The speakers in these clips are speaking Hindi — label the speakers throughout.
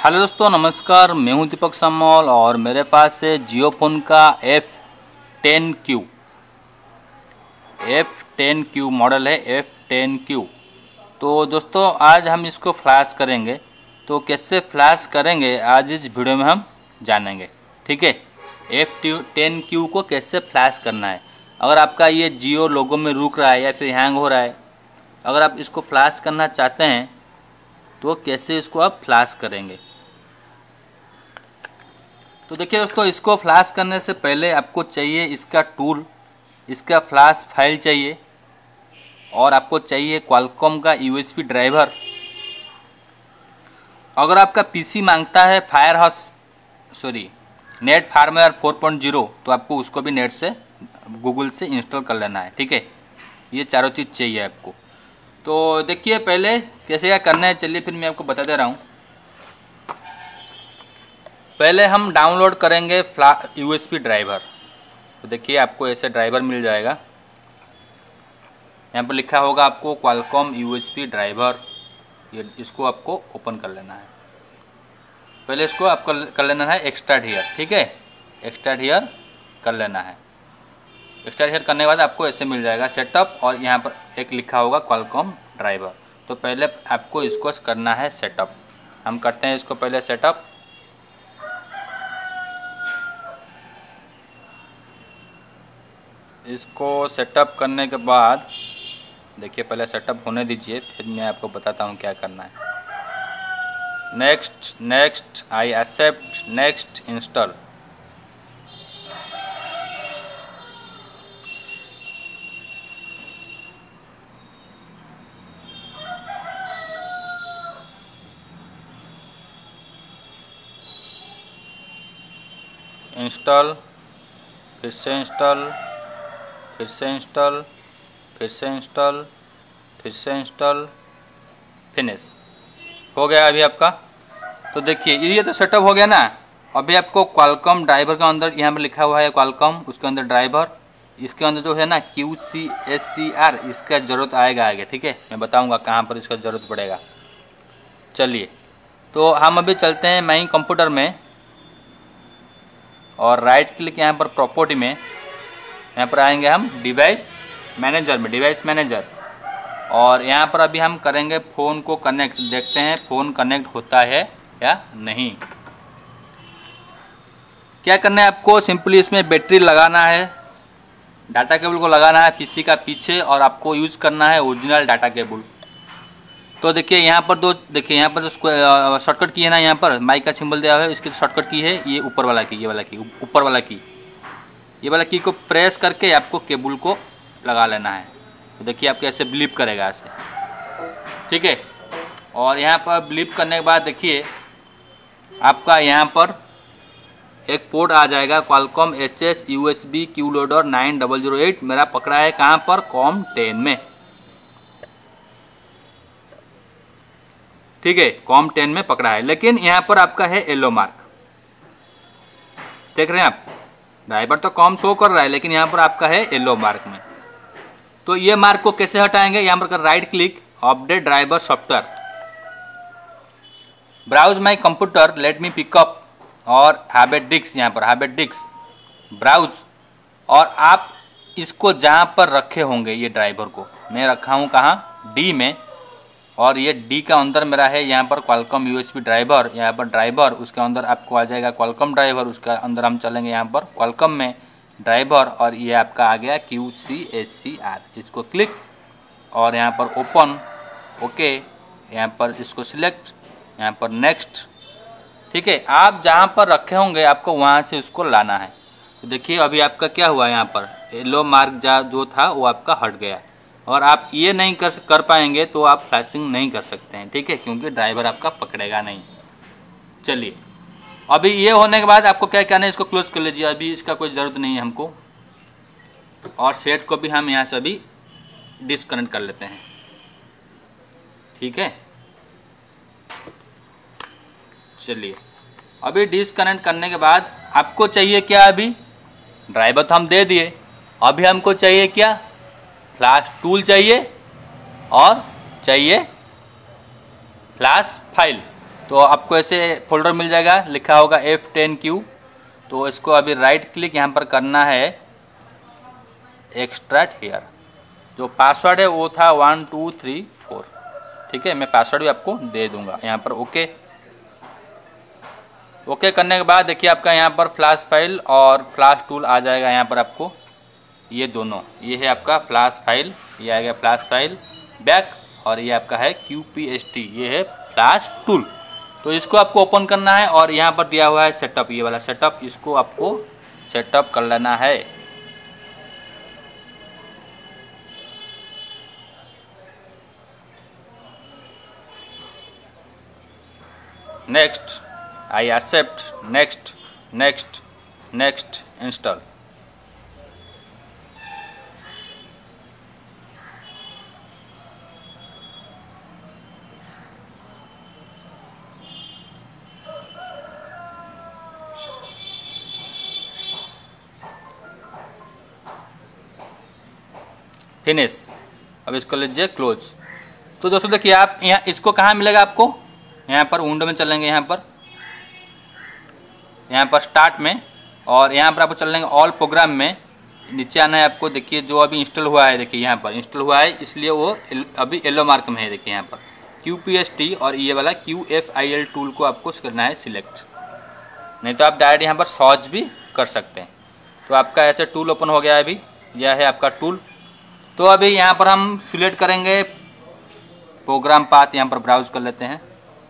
Speaker 1: हेलो दोस्तों, नमस्कार। मैं हूं दीपक सामोल और मेरे पास है जियो फोन का F10Q मॉडल है F10Q। तो दोस्तों आज हम इसको फ्लैश करेंगे। तो कैसे फ्लैश करेंगे आज इस वीडियो में हम जानेंगे। ठीक है, F10Q को कैसे फ्लैश करना है। अगर आपका ये जियो लोगो में रुक रहा है या फिर हैंग हो रहा है, अगर आप इसको फ्लैश करना चाहते हैं तो कैसे इसको आप फ्लैश करेंगे। तो देखिए दोस्तों, इसको फ्लैश करने से पहले आपको चाहिए इसका टूल, इसका फ्लैश फाइल चाहिए और आपको चाहिए क्वालकॉम का यूएसबी ड्राइवर। अगर आपका पीसी मांगता है नेट फार्मवेयर 4.0 तो आपको उसको भी नेट से गूगल से इंस्टॉल कर लेना है। ठीक है, ये चारों चीज़ चाहिए आपको। तो देखिए पहले कैसे क्या करना है, चलिए फिर मैं आपको बता दे रहा हूँ। पहले हम डाउनलोड करेंगे यूएसबी ड्राइवर। तो देखिए आपको ऐसे ड्राइवर मिल जाएगा, यहाँ पर लिखा होगा आपको क्वालकॉम यूएसबी ड्राइवर। ये इसको आपको ओपन कर लेना है। पहले इसको आपको कर लेना है एक्सट्रैक्ट हियर। ठीक है, एक्सट्रैक्ट हियर कर लेना है। एक्सट्रैक्ट हियर करने के बाद आपको ऐसे मिल जाएगा सेटअप और यहाँ पर एक लिखा होगा क्वालकॉम ड्राइवर। तो पहले आपको इसको करना है सेटअप। हम करते हैं इसको पहले सेटअप। इसको सेटअप करने के बाद देखिए पहले सेटअप होने दीजिए, फिर मैं आपको बताता हूँ क्या करना है। Next I accept, next install. Install, फिर से इंस्टॉल, फिर से इंस्टॉल, फिर से इंस्टॉल, फिर से इंस्टॉल, फिनिश हो गया अभी आपका। तो देखिए ये तो सेटअप हो गया ना। अभी आपको क्वालकॉम ड्राइवर का अंदर यहाँ पर लिखा हुआ है क्वालकॉम, उसके अंदर ड्राइवर, इसके अंदर जो है ना QCSCR, इसका ज़रूरत आएगा आगे। ठीक है, मैं बताऊँगा कहाँ पर इसका ज़रूरत पड़ेगा। चलिए तो हम अभी चलते हैं माई कंप्यूटर में और राइट क्लिक यहाँ पर प्रॉपर्टी में, यहाँ पर आएंगे हम डिवाइस मैनेजर में, डिवाइस मैनेजर। और यहाँ पर अभी हम करेंगे फ़ोन को कनेक्ट। देखते हैं फ़ोन कनेक्ट होता है या नहीं। क्या करना है आपको, सिंपली इसमें बैटरी लगाना है, डाटा केबल को लगाना है पीसी का पीछे और आपको यूज़ करना है ओरिजिनल डाटा केबल। तो देखिए यहाँ पर देखिए यहाँ पर जो शॉर्टकट की है ना, यहाँ पर माइक का सिंबल दिया हुआ है, इसकी शॉर्टकट की है ये ऊपर वाला की, ये वाला की, ऊपर वाला की, ये वाला की को प्रेस करके आपको केबल को लगा लेना है। तो देखिए आपको ऐसे ब्लीप करेगा ऐसे। ठीक है, और यहाँ पर ब्लीप करने के बाद देखिए आपका यहाँ पर एक पोर्ट आ जाएगा Qualcomm HS USB Q loader 9008। मेरा पकड़ा है कहाँ पर, COM10 में। ठीक है, COM10 में पकड़ा है, लेकिन यहाँ पर आपका है येलो मार्क। देख रहे हैं आप, ड्राइवर तो कॉम शो कर रहा है लेकिन यहाँ पर आपका है येलो मार्क में। तो ये मार्क को कैसे हटाएंगे, यहाँ पर कर right click, update driver software, browse my computer, let me pick up or have a disk. यहाँ पर हैव ए डिस्क ब्राउज, और आप इसको जहाँ पर रखे होंगे ये ड्राइवर को, मैं रखा हूँ कहाँ, डी में, और ये डी का अंदर मेरा है यहाँ पर क्वालकॉम यूएसबी ड्राइवर। यहाँ पर ड्राइवर, उसके अंदर आपको आ जाएगा क्वालकॉम ड्राइवर, उसके अंदर हम चलेंगे यहाँ पर क्वालकॉम में ड्राइवर, और ये आपका आ गया QCSCR। इसको क्लिक और यहाँ पर ओपन, ओके, यहाँ पर इसको सिलेक्ट, यहाँ पर नेक्स्ट। ठीक है, आप जहाँ पर रखे होंगे आपको वहाँ से उसको लाना है। तो देखिए अभी आपका क्या हुआ, यहाँ पर येलो मार्क जो था वो आपका हट गया। और आप ये नहीं कर पाएंगे तो आप फ्लैशिंग नहीं कर सकते हैं। ठीक है, क्योंकि ड्राइवर आपका पकड़ेगा नहीं। चलिए अभी ये होने के बाद आपको क्या करना है, इसको क्लोज कर लीजिए, अभी इसका कोई ज़रूरत नहीं है हमको। और सेट को भी हम यहाँ से अभी डिस्कनेक्ट कर लेते हैं। ठीक है, चलिए अभी डिस्कनेक्ट करने के बाद आपको चाहिए क्या, अभी ड्राइवर तो हम दे दिए, अभी हमको चाहिए क्या, फ्लैश टूल चाहिए और चाहिए फ्लैश फाइल। तो आपको ऐसे फोल्डर मिल जाएगा, लिखा होगा F10Q। तो इसको अभी राइट क्लिक यहाँ पर करना है, एक्सट्रैक्ट हियर। जो पासवर्ड है वो था 1234, ठीक है। मैं पासवर्ड भी आपको दे दूंगा यहाँ पर। ओके ओके करने के बाद देखिए आपका यहाँ पर फ्लैश फाइल और फ्लैश टूल आ जाएगा यहाँ पर आपको। ये दोनों, ये है आपका फ्लैश फाइल, ये आएगा फ्लैश फाइल बैक, और ये आपका है QPST, ये है फ्लैश टूल। तो इसको आपको ओपन करना है और यहाँ पर दिया हुआ है सेटअप, ये वाला सेटअप, इसको आपको सेटअप कर लेना है। Next, I accept, next next next, install. Finish. अब इसको लीजिए क्लोज। तो दोस्तों देखिए आप यहाँ इसको कहाँ मिलेगा आपको, यहाँ पर विंडो में चलेंगे, यहाँ पर स्टार्ट में, और यहाँ पर आपको चलेंगे ऑल प्रोग्राम में। नीचे आना है आपको। देखिए जो अभी इंस्टॉल हुआ है, देखिए यहाँ पर इंस्टॉल हुआ है, इसलिए वो अभी येलो मार्क में है। देखिए यहाँ पर QPST और ये वाला QFIL टूल को आपको करना है सिलेक्ट, नहीं तो आप डायरेक्ट यहाँ पर सर्च भी कर सकते हैं। तो आपका ऐसे टूल ओपन हो गया है अभी, यह है आपका टूल। तो अभी यहाँ पर हम सिलेक्ट करेंगे प्रोग्राम पाथ, यहाँ पर ब्राउज कर लेते हैं।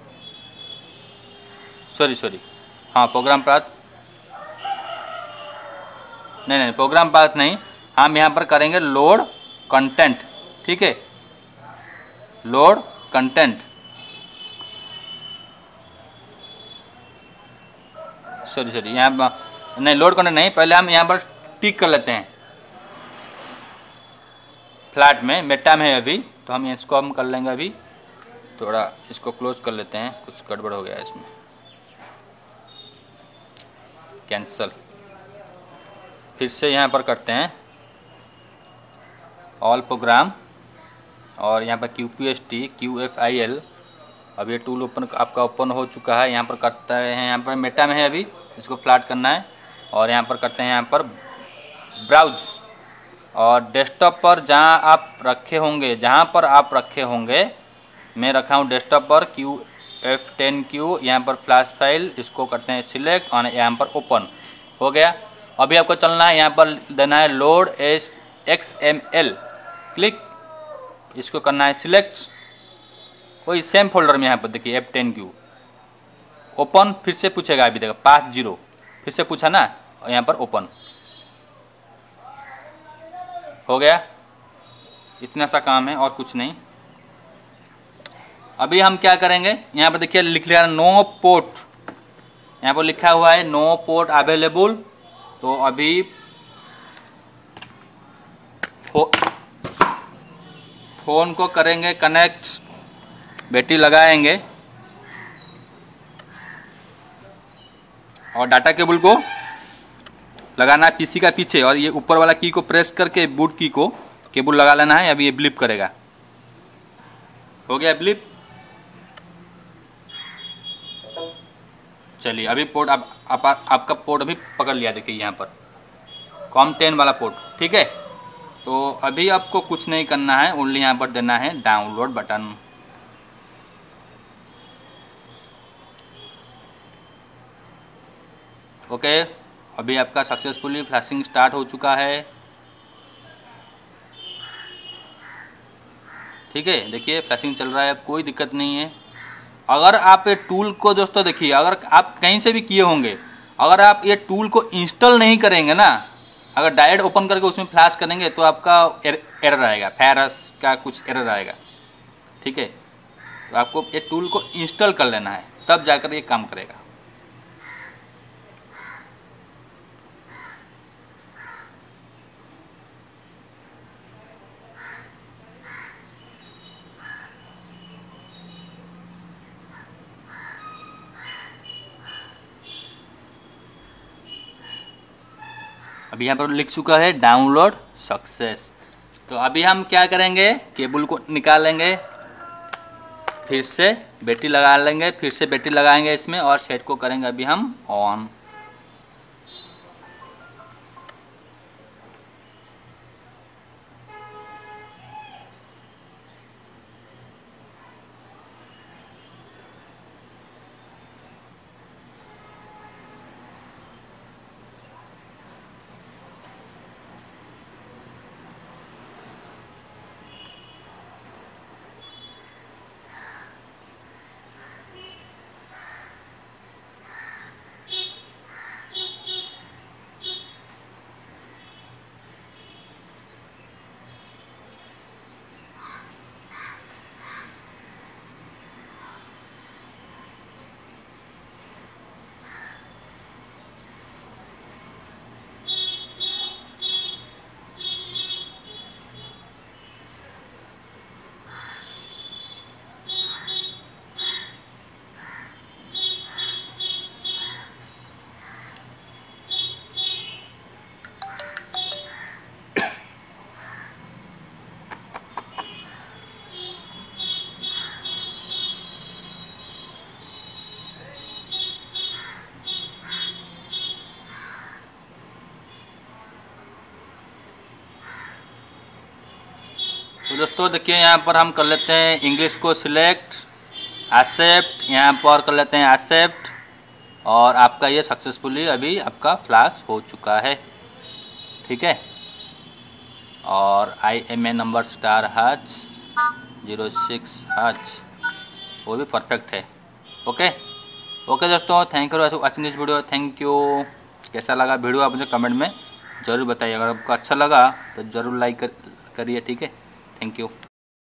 Speaker 1: सॉरी, हाँ प्रोग्राम पाथ नहीं, प्रोग्राम पाथ नहीं, हम यहाँ पर करेंगे लोड कंटेंट, ठीक है, लोड कंटेंट। सॉरी, यहाँ नहीं, लोड कंटेंट नहीं, पहले हम यहाँ पर टिक कर लेते हैं। फ्लैट में मेटा में है अभी, तो हम इसको हम कर लेंगे अभी। थोड़ा इसको क्लोज कर लेते हैं, कुछ गड़बड़ हो गया है इसमें, कैंसल। फिर से यहाँ पर करते हैं ऑल प्रोग्राम, और यहाँ पर QPST QFIL। अब ये टूल ओपन आपका ओपन हो चुका है। यहाँ पर करते हैं, यहाँ पर मेटा में है अभी, इसको फ्लैट करना है, और यहाँ पर करते हैं यहाँ पर ब्राउज। और डेस्कटॉप पर जहाँ आप रखे होंगे, मैं रखा हूँ डेस्कटॉप पर F10Q, यहाँ पर फ्लैश फाइल, इसको करते हैं सिलेक्ट और यहाँ पर ओपन हो गया। अभी आपको चलना है, यहाँ पर देना है लोड XML, क्लिक, इसको करना है सिलेक्ट, वही सेम फोल्डर में। यहाँ पर देखिए F10Q ओपन, फिर से पूछेगा, अभी देखा पाथ 0, फिर से पूछा ना, और यहाँ पर ओपन हो गया। इतना सा काम है और कुछ नहीं। अभी हम क्या करेंगे, यहाँ पर देखिए लिख लिया नो पोर्ट, यहाँ पर लिखा हुआ है नो पोर्ट अवेलेबल। तो अभी फोन को करेंगे कनेक्ट, बैटरी लगाएंगे और डाटा केबल को लगाना है PC का पीछे, और ये ऊपर वाला की को प्रेस करके बूट की को केबल लगा लेना है। अभी ये ब्लिप करेगा, हो गया ब्लिप। चलिए अभी पोर्ट आपका पोर्ट अभी पकड़ लिया, देखिए यहाँ पर COM10 वाला पोर्ट, ठीक है। तो अभी आपको कुछ नहीं करना है, ओनली यहाँ पर देना है डाउनलोड बटन। ओके, अभी आपका सक्सेसफुली फ्लैशिंग स्टार्ट हो चुका है, ठीक है। देखिए फ्लैशिंग चल रहा है, अब कोई दिक्कत नहीं है। अगर आप ये टूल को दोस्तों देखिए, अगर आप कहीं से भी किए होंगे, अगर आप ये टूल को इंस्टॉल नहीं करेंगे ना, अगर डायरेक्ट ओपन करके उसमें फ्लैश करेंगे तो आपका एरर आएगा, फायरस का कुछ एरर आएगा, ठीक है। तो आपको ये टूल को इंस्टॉल कर लेना है, तब जाकर ये काम करेगा। अभी यहाँ पर लिख चुका है डाउनलोड सक्सेस। तो अभी हम क्या करेंगे, केबल को निकालेंगे, फिर से बैटरी लगा लेंगे, फिर से बैटरी लगाएंगे इसमें और सेट को करेंगे अभी हम ऑन। तो दोस्तों देखिए यहाँ पर हम कर लेते हैं इंग्लिश को सिलेक्ट, एक्सेप्ट, यहाँ पर कर लेते हैं एक्सेप्ट और आपका ये सक्सेसफुली अभी आपका फ्लैश हो चुका है। ठीक है, और IMA number star hash 06 hash वो भी परफेक्ट है। ओके ओके दोस्तों, thank you for watching this video. Thank you. कैसा लगा वीडियो आप मुझे कमेंट में ज़रूर बताइए। अगर आपको अच्छा लगा तो ज़रूर लाइक करिए। ठीक है, थैंक यू।